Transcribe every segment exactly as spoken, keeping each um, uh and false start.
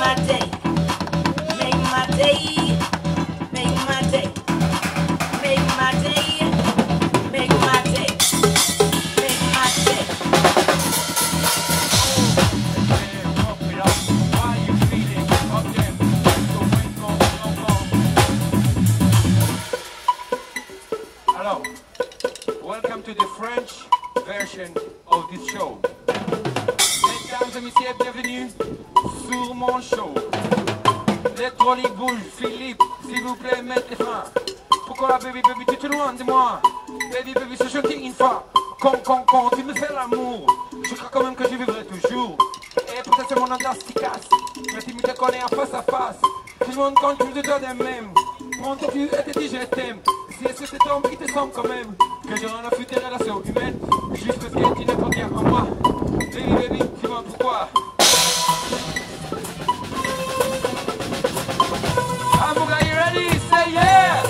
my day, make my day, make my day, make my day, make my day, make my day. Alors, welcome to the French version of this show. Mesdames et messieurs, bienvenue sur mon show. Les trolleys bougent, Philippe, s'il vous plaît, mettez fin. Pourquoi la baby baby, tu te loin de moi? Baby baby, se chanter une fois. Quand, quand, quand tu me fais l'amour, je crois quand même que je vivrai toujours. Et peut-être c'est mon audace qui casse, mais tu me te connais en face à face. Tout le monde compte plus de toi d'elle-même. Prends ton cul et te dis je t'aime. Si est-ce que cet homme qui te semble quand même que j'aurai un futur relation humaine, juste parce que tu n'es pas bien en moi. Baby baby, dis-moi pourquoi. Hamburg, are you ready? Say yeah!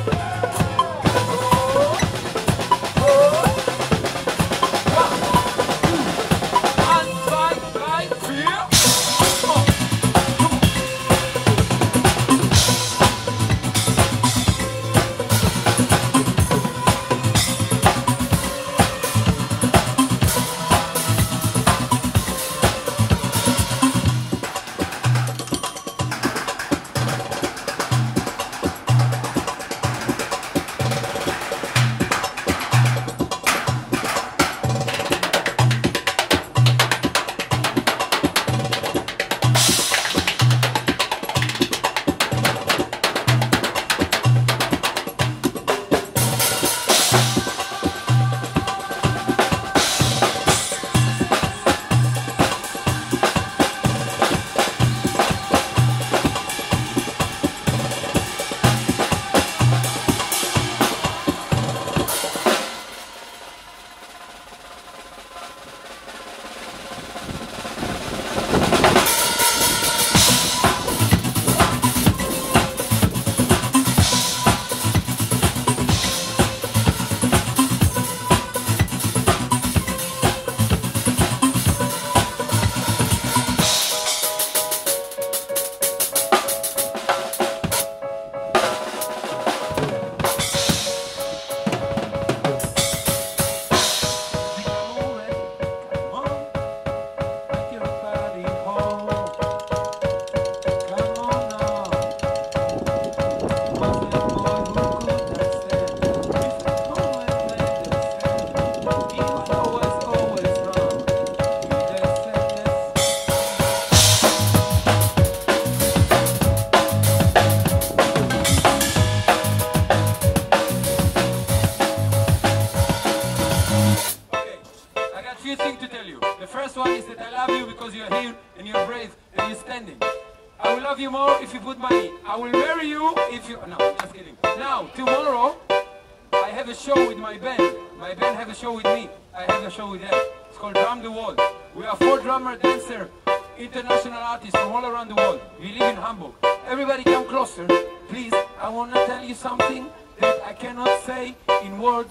International artists from all around the world. We live in Hamburg. Everybody come closer. Please, I want to tell you something that I cannot say in words.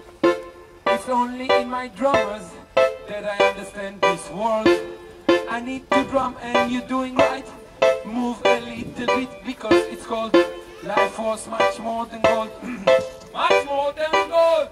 It's only in my drummers that I understand this world. I need to drum and you're doing right. Move a little bit because it's called life was much more than gold. Much more than gold.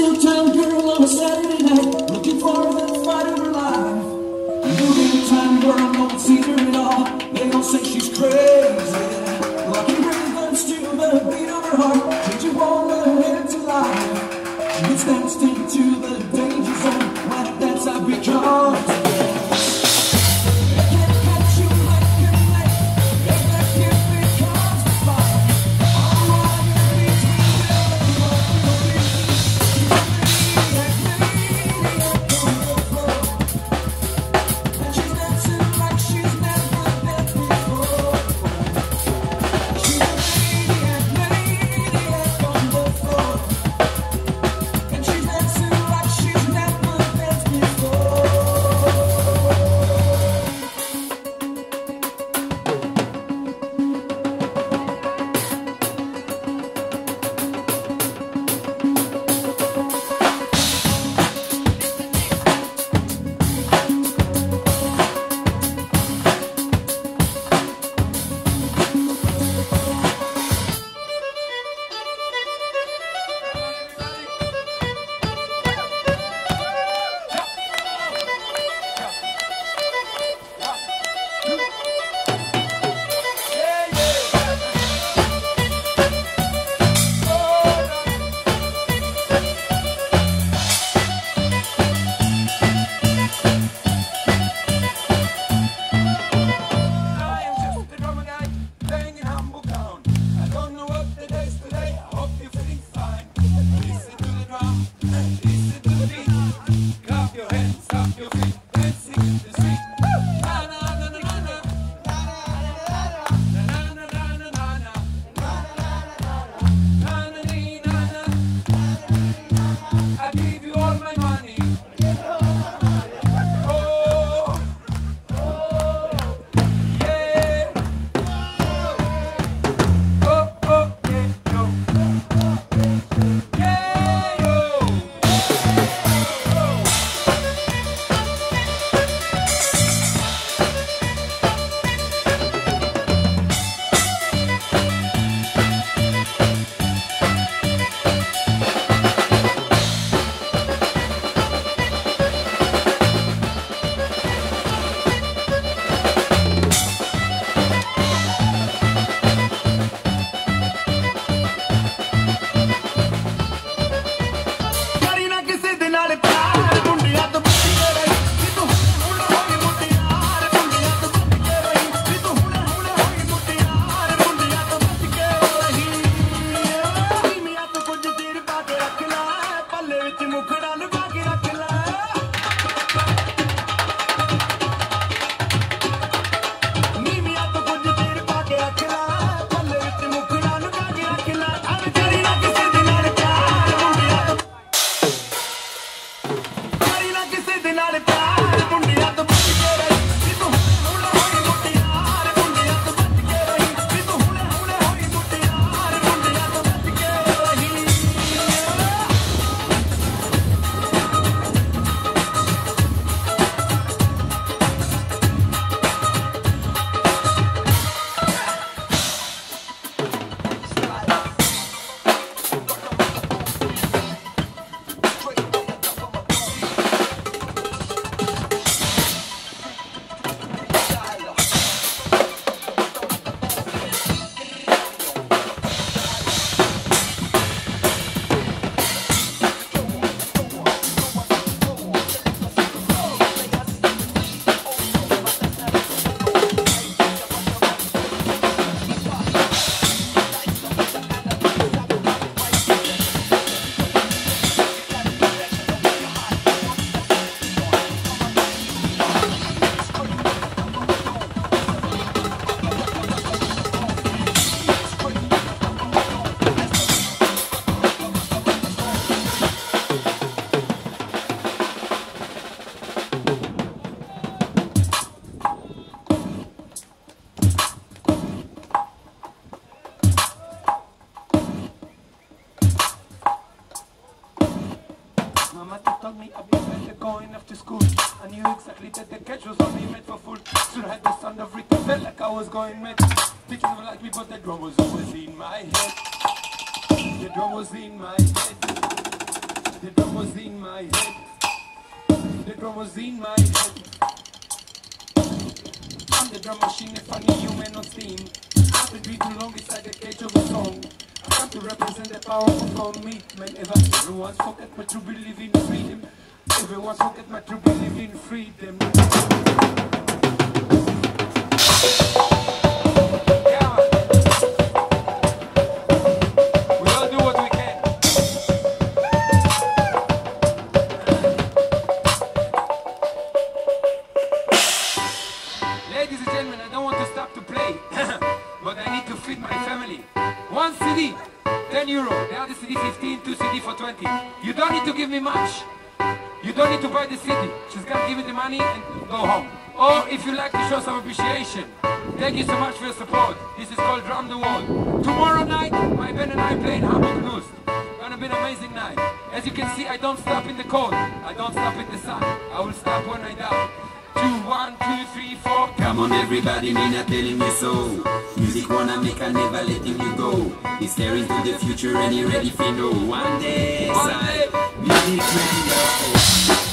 little town girl on a Saturday night, looking for the fight of her life. Moving time where I don't see her at all. They don't say she's crazy. Locking rhythms to the beat of her heart, changing one minute to life. It's danced into the danger zone. When that's how we come together. told me I'd be better going after school. I knew exactly that the catch was only meant for fool. Should have the sound of rhythm, felt like I was going mad. Thinking of like me, but the drum was always in my head. The drum was in my head. The drum was in my head. The drum was in my head. I'm the drum machine, a funny human on steam. I've been breathing long inside the cage of a song. I come to represent the power of commitment. Ever, everyone's forget my true belief in freedom. Everyone's forget my true belief in freedom. Yeah, man. We all do what we can. Ladies and gentlemen, I don't want to stop to play, but I need to feed my family. One C D, ten euro. The other C D, fifteen. Two C D for twenty. You don't need to give me much. You don't need to buy the C D. Just gotta give me the money and go home. Or if you like to show some appreciation, thank you so much for your support. This is called Drum the World. Tomorrow night, my band and I play in Hamburg Lust. Gonna be an amazing night. As you can see, I don't stop in the cold. I don't stop in the sun. I will stop when I die. Two, one, two, three, four. Come on everybody, me not telling you so. Music wanna make, I never letting you go. He's staring to the future and he ready for no. One day, One side, day. music radio.